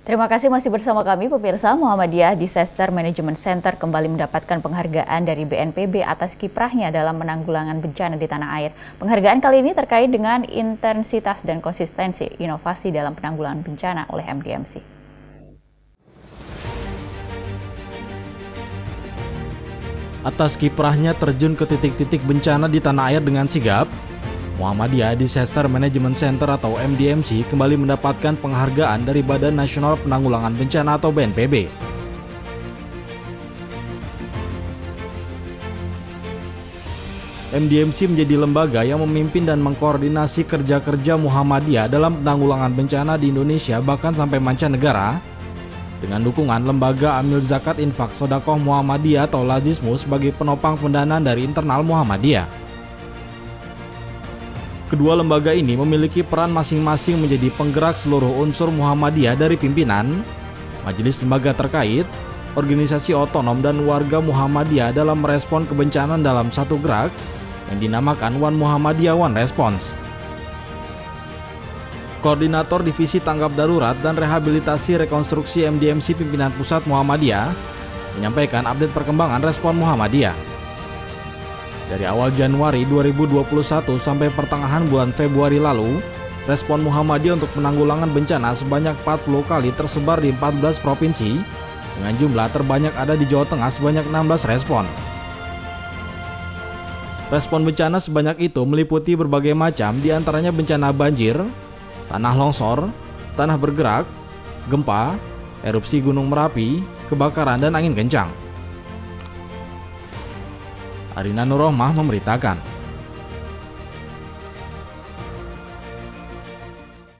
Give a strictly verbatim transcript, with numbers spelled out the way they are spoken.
Terima kasih masih bersama kami pemirsa. Muhammadiyah Disaster Management Center kembali mendapatkan penghargaan dari B N P B atas kiprahnya dalam penanggulangan bencana di tanah air. Penghargaan kali ini terkait dengan intensitas dan konsistensi inovasi dalam penanggulangan bencana oleh M D M C. Atas kiprahnya terjun ke titik-titik bencana di tanah air dengan sigap, Muhammadiyah Disaster Management Center atau M D M C kembali mendapatkan penghargaan dari Badan Nasional Penanggulangan Bencana atau B N P B. M D M C menjadi lembaga yang memimpin dan mengkoordinasi kerja-kerja Muhammadiyah dalam penanggulangan bencana di Indonesia bahkan sampai mancanegara, dengan dukungan Lembaga Amil Zakat Infak Sodakoh Muhammadiyah atau Lazismu sebagai penopang pendanaan dari internal Muhammadiyah. Kedua lembaga ini memiliki peran masing-masing menjadi penggerak seluruh unsur Muhammadiyah dari pimpinan, majelis lembaga terkait, organisasi otonom dan warga Muhammadiyah dalam merespon kebencanaan dalam satu gerak yang dinamakan One Muhammadiyah One Response. Koordinator Divisi Tanggap Darurat dan Rehabilitasi Rekonstruksi M D M C Pimpinan Pusat Muhammadiyah menyampaikan update perkembangan respon Muhammadiyah. Dari awal Januari dua ribu dua puluh satu sampai pertengahan bulan Februari lalu, respon Muhammadiyah untuk penanggulangan bencana sebanyak empat puluh kali tersebar di empat belas provinsi, dengan jumlah terbanyak ada di Jawa Tengah sebanyak enam belas respon. Respon bencana sebanyak itu meliputi berbagai macam, diantaranya bencana banjir, tanah longsor, tanah bergerak, gempa, erupsi Gunung Merapi, kebakaran, dan angin kencang. Arina Nurrohmah memberitakan.